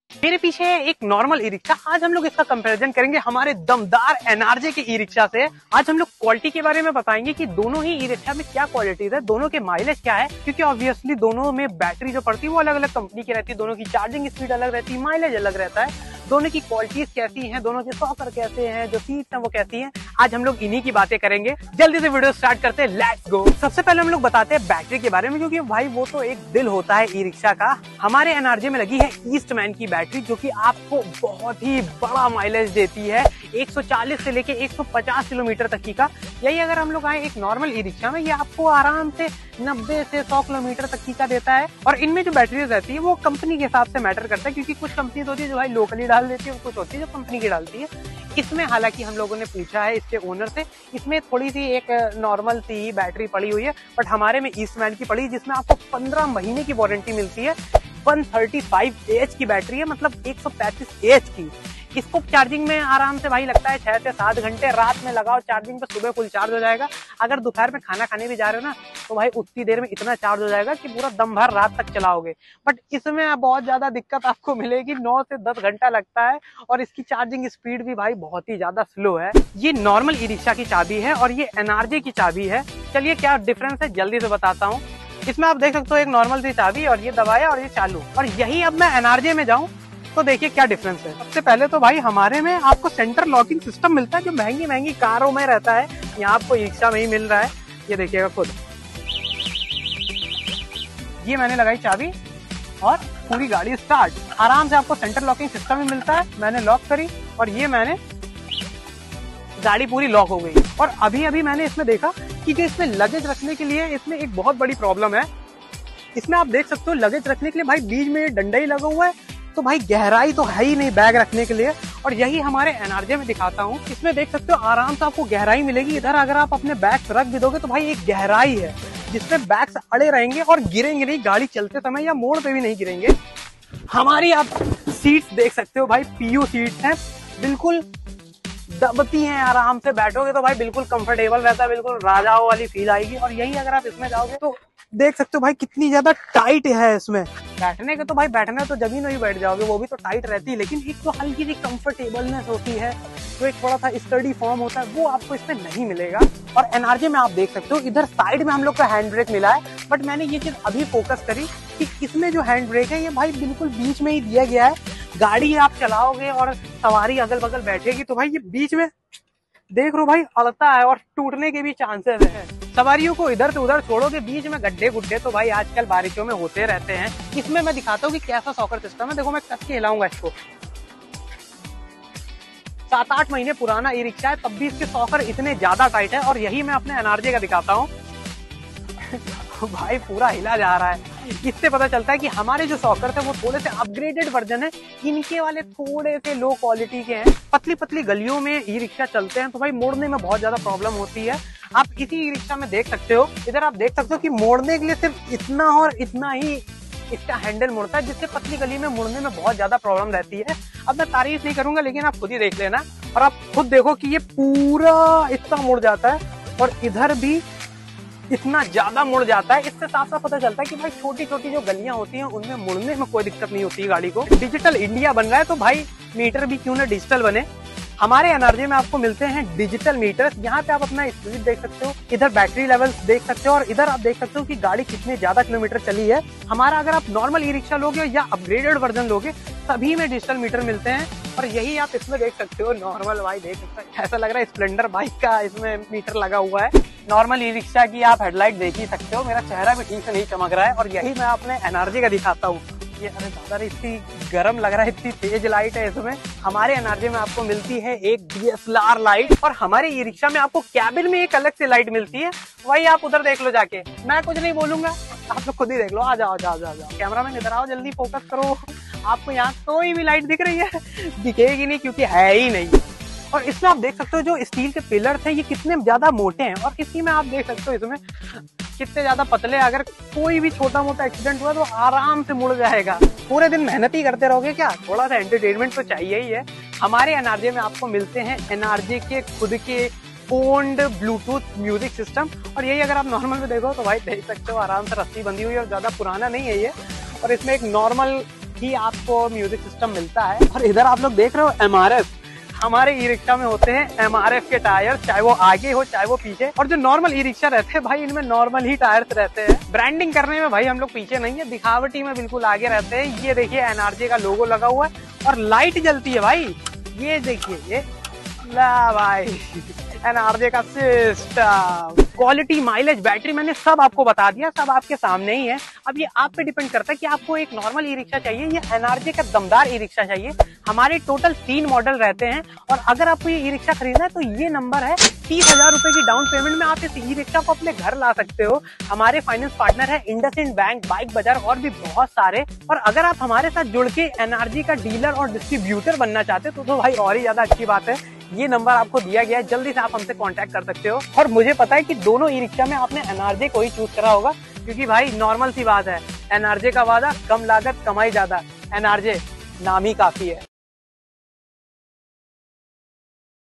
मेरे पीछे है एक नॉर्मल ई रिक्शा। आज हम लोग इसका कंपैरिजन करेंगे हमारे दमदार एनआरजे के ई रिक्शा से। आज हम लोग क्वालिटी के बारे में बताएंगे कि दोनों ही ई रिक्शा में क्या क्वालिटीज है, दोनों के माइलेज क्या है, क्योंकि ऑब्वियसली दोनों में बैटरी जो पड़ती है वो अलग अलग कंपनी की रहती है, दोनों की चार्जिंग स्पीड अलग रहती है, माइलेज अलग रहता है, दोनों की क्वालिटीज कैसी हैं, दोनों के सॉकर कैसे हैं, जो सीट्स हैं वो कैसी हैं। आज हम लोग इन्हीं की बातें करेंगे। जल्दी से वीडियो स्टार्ट करते हैं, लेट्स गो। सबसे पहले हम लोग बताते हैं बैटरी के बारे में, क्योंकि भाई वो तो एक दिल होता है ई रिक्शा का। हमारे एनआरजे में लगी है ईस्टमैन की बैटरी, जो कि आपको बहुत ही बड़ा माइलेज देती है, 140 से लेके 150 किलोमीटर तक की का। यही अगर हम लोग आए एक नॉर्मल ई रिक्शा में, ये आपको आराम से 90 से 100 किलोमीटर तक की का देता है। और इनमें जो बैटरीज रहती है वो कंपनी के हिसाब से मैटर करता है, क्योंकि कुछ कंपनी होती है जो भाई लोकली डाल देती है, कुछ होती है जो कंपनी की डालती है। इसमें हालांकि हम लोगों ने पूछा है इसके ओनर से, इसमें थोड़ी सी एक नॉर्मल सी बैटरी पड़ी हुई है, बट हमारे में ईस्टमैन की पड़ी, जिसमें आपको 15 महीने की वारंटी मिलती है। 135 एच की बैटरी है, मतलब 135 एच की। इसको चार्जिंग में आराम से भाई लगता है 6 से 7 घंटे। रात में लगाओ चार्जिंग पे, सुबह फुल चार्ज हो जाएगा। अगर दोपहर में खाना खाने भी जा रहे हो ना, तो भाई उतनी देर में इतना चार्ज हो जाएगा कि पूरा दम भर रात तक चलाओगे। बट इसमें बहुत ज्यादा दिक्कत आपको मिलेगी, 9 से 10 घंटा लगता है, और इसकी चार्जिंग स्पीड भी भाई बहुत ही ज्यादा स्लो है। ये नॉर्मल ई रिक्शा की चाबी है और ये एनआरजे की चाबी है। चलिए क्या डिफरेंस है जल्दी से बताता हूँ। इसमें आप देख सकते हो एक नॉर्मल सी चाबी, और ये दबाया और ये चालू। और यही अब मैं एनआरजे में जाऊं तो देखिए क्या डिफरेंस है। सबसे पहले तो भाई हमारे में आपको सेंटर लॉकिंग सिस्टम मिलता है, जो महंगी महंगी कारों में रहता है, यहाँ आपको ई रिक्शा में ही मिल रहा है। ये देखिएगा खुद, ये मैंने लगाई चाबी और पूरी गाड़ी स्टार्ट। आराम से आपको सेंटर लॉकिंग सिस्टम भी मिलता है। मैंने लॉक करी और ये मैंने गाड़ी पूरी लॉक हो गई। और अभी अभी मैंने इसमें देखा कि जो इसमें लगेज रखने के लिए इसमें एक बहुत बड़ी प्रॉब्लम है। इसमें आप देख सकते हो लगेज रखने के लिए भाई बीच में डंडा ही लगा हुआ है, तो भाई गहराई तो है ही नहीं बैग रखने के लिए। और यही हमारे एनआरजे में दिखाता हूँ, इसमें देख सकते हो आराम से आपको गहराई मिलेगी। इधर अगर आप अपने बैग्स रख भी दोगे तो भाई एक गहराई है जिसमें बैग्स अड़े रहेंगे और गिरेंगे नहीं, गाड़ी चलते समय या मोड़ पे भी नहीं गिरेंगे। हमारी आप सीट्स देख सकते हो भाई, पीयू सीट्स हैं, बिल्कुल दबती हैं। आराम से बैठोगे तो भाई बिल्कुल कंफर्टेबल रहता है, बिल्कुल राजाओं वाली फील आएगी। और यही अगर आप इसमें जाओगे तो देख सकते हो भाई कितनी ज्यादा टाइट है। इसमें बैठने के तो भाई बैठना तो जमीन में ही बैठ जाओगे, वो भी तो टाइट रहती है, लेकिन एक तो हल्की सी कंफर्टेबलनेस होती है, जो एक थोड़ा सा स्टडी फॉर्म होता है, वो आपको इसमें नहीं मिलेगा। और एनआरजे में आप देख सकते हो इधर साइड में हम लोग को हैंड ब्रेक मिला है, बट मैंने ये चीज अभी फोकस करी कि इसमें जो हैंड ब्रेक है ये भाई बिल्कुल बीच में ही दिया गया है। गाड़ी आप चलाओगे और सवारी अगल बगल बैठेगी तो भाई ये बीच में देख रो भाई अड़ता है और टूटने के भी चांसेस है। सवारियों को इधर से उधर छोड़ोगे, बीच में गड्ढे गुड्ढे तो भाई आजकल बारिशों में होते रहते हैं। इसमें मैं दिखाता हूँ कि कैसा सॉकर सिस्टम है। देखो मैं कस के हिलाऊंगा इसको, 7-8 महीने पुराना ई रिक्शा है, तब भी इसके सॉकर इतने ज्यादा टाइट है। और यही मैं अपने एनआरजे का दिखाता हूँ भाई पूरा हिला जा रहा है। इससे पता चलता है कि हमारे जो सॉकर थे वो थोड़े से अपग्रेडेड वर्जन है, इनके वाले थोड़े से लो क्वालिटी के हैं। पतली पतली गलियों में ई रिक्शा चलते हैं तो भाई मोड़ने में बहुत ज्यादा प्रॉब्लम होती है। आप इसी ई रिक्शा में देख सकते हो, इधर आप देख सकते हो कि मोड़ने के लिए सिर्फ इतना और इतना ही इसका हैंडल मुड़ता है, जिससे पतली गली में मुड़ने में बहुत ज्यादा प्रॉब्लम रहती है। अब मैं तारीफ नहीं करूंगा, लेकिन आप खुद ही देख लेना और आप खुद देखो कि ये पूरा इतना मुड़ जाता है और इधर भी इतना ज्यादा मुड़ जाता है। इससे साफ साफ पता चलता है कि भाई छोटी छोटी जो गलियां होती हैं उनमें मुड़ने में कोई दिक्कत नहीं होती है गाड़ी को। डिजिटल इंडिया बन रहा है तो भाई मीटर भी क्यों ना डिजिटल बने। हमारे एनआरजे में आपको मिलते हैं डिजिटल मीटर्स, यहाँ पे आप अपना स्पीड देख सकते हो, इधर बैटरी लेवल देख सकते हो, और इधर आप देख सकते हो कि गाड़ी कितने ज्यादा किलोमीटर चली है। हमारा अगर आप नॉर्मल ई रिक्शा लोगे या अपग्रेडेड वर्जन लोगे, सभी में डिजिटल मीटर मिलते हैं। और यही आप इसमें देख सकते हो, नॉर्मल भाई देख सकते हो, ऐसा लग रहा है स्प्लेंडर बाइक का इसमें मीटर लगा हुआ है। नॉर्मल ई रिक्शा की आप हेडलाइट देख ही सकते हो, मेरा चेहरा भी ठीक से नहीं चमक रहा है। और यही मैं अपने एनआरजे का दिखाता हूँ। ये अरे दादा इतनी गर्म लग रहा है, इतनी तेज लाइट है इसमें। हमारे एनआरजे में आपको मिलती है एक DSLR लाइट, और हमारे ई रिक्शा में आपको कैबिन में एक अलग से लाइट मिलती है। वही आप उधर देख लो जाके, मैं कुछ नहीं बोलूंगा, आप लोग खुद ही देख लो। आ जाओ जाओ जाओ जाओ, कैमरामैन इधर आओ, जल्दी फोकस करो। आपको यहाँ कोई भी लाइट दिख रही है? दिखेगी नहीं, क्योंकि है ही नहीं। और इसमें आप देख सकते हो जो स्टील के पिलर थे ये कितने ज्यादा मोटे हैं, और इसी में आप देख सकते हो इसमें कितने ज्यादा पतले। अगर कोई भी छोटा मोटा एक्सीडेंट हुआ तो आराम से मुड़ जाएगा। पूरे दिन मेहनत ही करते रहोगे क्या? थोड़ा सा एंटरटेनमेंट तो चाहिए ही है। हमारे एनआरजे में आपको मिलते हैं एनआरजे के खुद के ओन्ड ब्लूटूथ म्यूजिक सिस्टम। और यही अगर आप नॉर्मल में देखो तो भाई देख सकते हो आराम से रस्सी बंधी हुई है, और ज्यादा पुराना नहीं है ये। और इसमें एक नॉर्मल ही आपको म्यूजिक सिस्टम मिलता है। और इधर आप लोग देख रहे हो MRF, हमारे ई रिक्शा में होते हैं MRF के टायर, चाहे वो आगे हो चाहे वो पीछे। और जो नॉर्मल ई रिक्शा रहते हैं भाई, इनमें नॉर्मल ही टायर्स रहते हैं। ब्रांडिंग करने में भाई हम लोग पीछे नहीं है, दिखावटी में बिल्कुल आगे रहते हैं। ये देखिए NRJ का लोगो लगा हुआ है और लाइट जलती है भाई, ये देखिए, ये ला भाई NRJ का सिस्टम। क्वालिटी, माइलेज, बैटरी मैंने सब आपको बता दिया, सब आपके सामने ही है। अब ये आप पे डिपेंड करता है कि आपको एक नॉर्मल ई रिक्शा चाहिए या NRJ का दमदार ई रिक्शा चाहिए। हमारे टोटल 3 मॉडल रहते हैं और अगर आपको ये ई रिक्शा खरीदना है तो ये नंबर है। 30,000 रुपए की डाउन पेमेंट में आप इस ई रिक्शा को अपने घर ला सकते हो। हमारे फाइनेंस पार्टनर है इंडसइंड बैंक, बाइक बाजार और भी बहुत सारे। और अगर आप हमारे साथ जुड़ के NRJ का डीलर और डिस्ट्रीब्यूटर बनना चाहते हो तो भाई और ही ज्यादा अच्छी बात है। ये नंबर आपको दिया गया है, जल्दी से आप हमसे कांटेक्ट कर सकते हो। और मुझे पता है कि दोनों ई रिक्शा में आपने NRJ को ही चूज करा होगा, क्योंकि भाई नॉर्मल सी बात है, NRJ का वादा कम लागत कमाई ज्यादा। NRJ नाम ही काफी है।